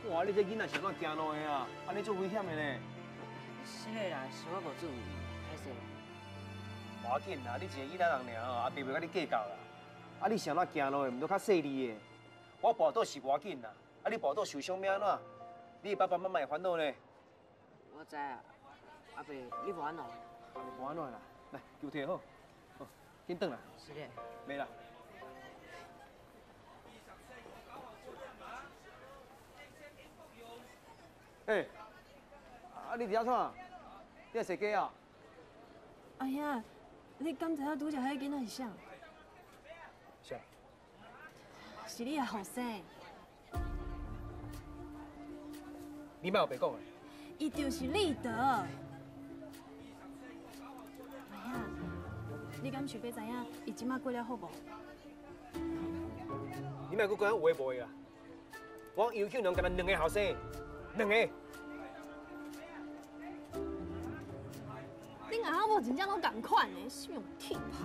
哇，你这囡仔是怎行路的啊？安尼足危险的呢。 是个啦，是我无注意，歹势。 无要紧啦，你一个囡仔人尔，阿爸袂甲你计较啦。啊，你是安怎行路的，毋都较细腻的。我跋倒是无要紧啦，啊，你跋倒受伤要安怎？你爸爸妈妈会烦恼呢。 我知啊，阿伯，你无安怎？ 无安怎啦，来，球摕好，好，紧转啦。 是的。 没啦。哎，啊，你伫遐创？你来踅街啊？ 哎呀，你敢知影拄则迄囡仔是啥？ 啥？ 是你的后生。 你莫有白讲啊！ 伊就是立德。哎呀，你敢想要知影伊即马过了好无？ 你莫搁讲有诶无诶啦！我优秀能干咱2个后生，2个。 恁阿某真正拢共款的，什么用铁炮？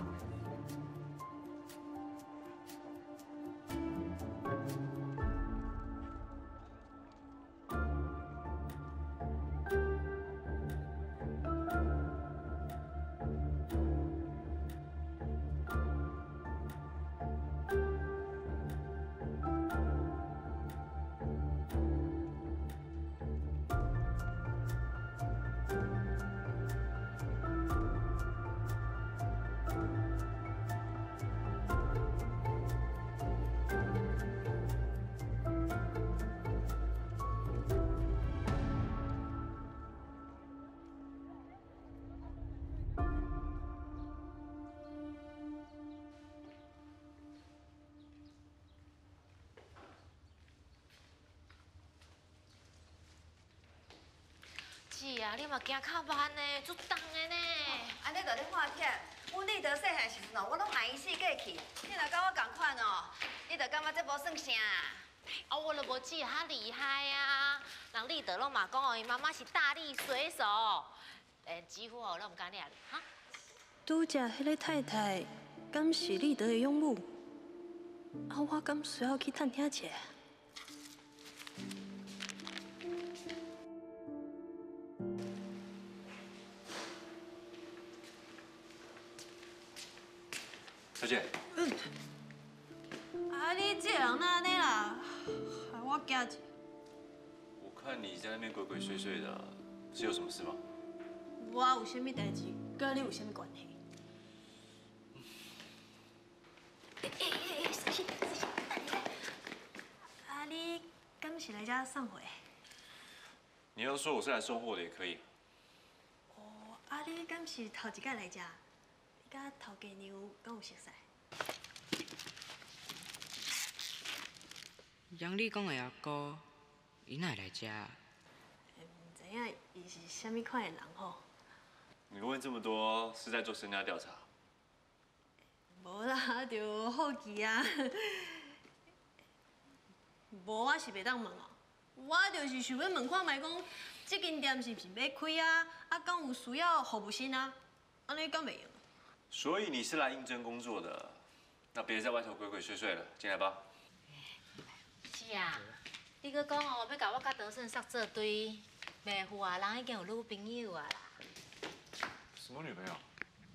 是啊，你嘛行较慢呢，足重的呢。 安尼就咧看起，阮立德细汉时阵哦，我拢爱伊死过去。你若甲我同款哦，你就感觉这无算啥。 啊，我就无姊遐厉害啊。人立德拢嘛讲哦，伊妈妈是大力水手，连几乎哦，拢唔敢掠你哈。 拄则迄个太太，敢是立德的养母？啊，我敢需要去探听者？ 小姐。 啊，你这人哪安尼啦？害我惊一。 我看你在那边鬼鬼祟祟的，是有什么事吗？ 我有啥物代志，跟你有啥物关系？啊，你敢是来遮送货？ 你要说我是来送货的也可以。 哦，啊，你敢是头一摆来遮？你甲头家娘敢有熟识？ 杨丽讲的阿姑，伊哪会来遮？ 唔知影伊是啥物款的人吼？ 你问这么多，是在做身家调查？ 无啦，就好奇啊。无，我是袂当问哦。我就是想要问看卖，讲这间店是不是要开啊？啊，敢有需要服务生啊？安尼敢袂用？ 所以你是来应征工作的，那别在外头鬼鬼祟祟了，进来吧。 是啊，你搁讲哦，要甲我甲德胜煞做对，袂赴啊，人已经有女朋友啊啦。 什么女朋友？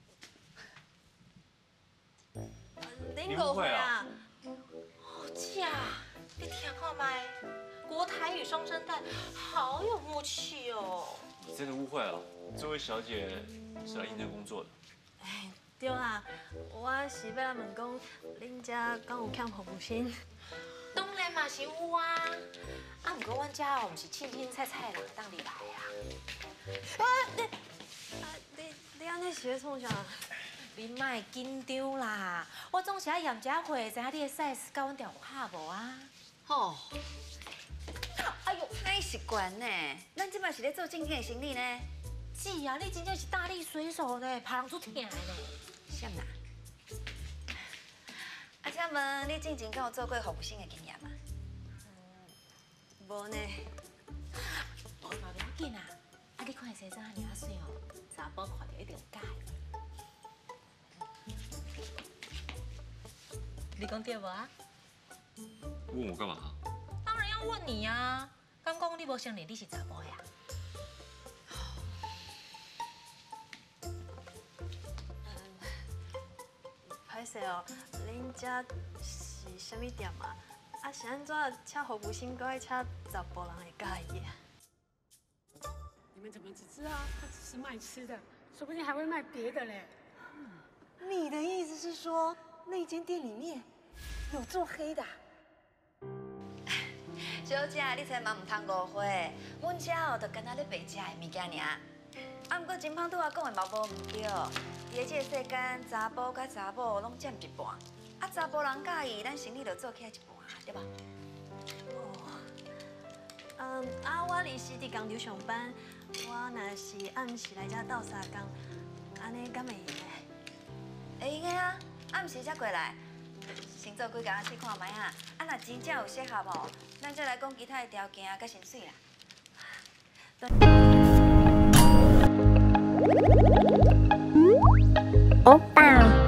恁误会啊！ 姐啊，你听看麦，国台语双声带，好有默契哦。 你真的误会了，这位小姐是来应征工作的。 哎，对啦，我是要来问讲，恁遮敢有欠服务生？ 当然嘛是有啊，啊，不过阮遮哦，毋是凊凊菜菜人当入来啊。 你安尼是咧创啥？ 你莫紧张啦，我总是爱验一下货，知影你的 size 甲阮店有合无啊？ 吼，哎呦，歹习惯呢。咱即摆是咧做正经的生意呢。 姐啊，你真正是大力水手呢，拍人足疼的呢。 啥啦？啊，请问你之前敢有做过服务生的经验吗？ 无呢。 无嘛不要紧啊，啊你看西装尔啊水哦，查甫看到一定有介。你讲对无啊？ 问我干嘛？ 当然要问你啊， 敢讲你无承认你是查甫呀？ 歹势哦，恁遮是啥物店啊？啊是安怎请服务生，搁爱请查甫人会介意啊？ 你们怎么只知道他只是卖吃的，说不定还会卖别的嘞。 你的意思是说，那间店里面有做黑的啊？ 小姐，你千万唔通误会，阮遮哦，就干那咧卖食的物件尔。啊，毋过真芳拄仔讲的嘛无唔对，伫个这个世间，查甫甲查某拢占一半，啊，查甫人介意，咱生意就做起来一半啊，对吧？ 我离时伫工厂上班，我若是暗时来遮斗相共，安尼敢会用嘞？ 会用的啊，暗时才过来，先做几工仔试看卖啊。啊，若真正有适合哦，咱再来讲其他的条件甲薪水啦。 欧巴。